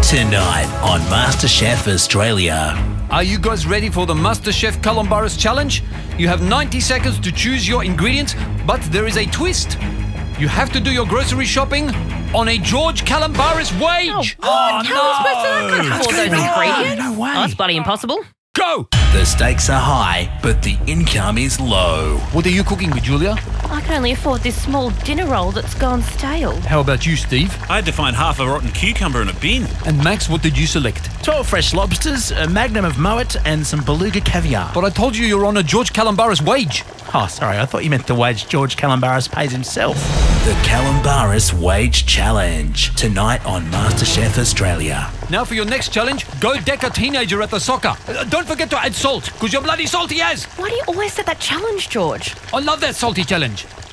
Tonight on MasterChef Australia. Are you guys ready for the MasterChef Calombaris Challenge? You have 90 seconds to choose your ingredients, but there is a twist. You have to do your grocery shopping on a George Calombaris wage. How am I supposed to afford those ingredients? No way. Oh, that's bloody impossible. Go! The stakes are high, but the income is low. What are you cooking with, Julia? I can only afford this small dinner roll that's gone stale. How about you, Steve? I had to find half a rotten cucumber in a bin. And Max, what did you select? 12 fresh lobsters, a magnum of Moet, and some beluga caviar. But I told you you're on a George Calombaris wage. Oh, sorry, I thought you meant the wage George Calombaris pays himself. The Calombaris Wage Challenge. Tonight on MasterChef Australia. Now for your next challenge, go deck a teenager at the soccer. Don't forget to add salt, because you're bloody salty as. Why do you always set that challenge, George? I love that salty challenge.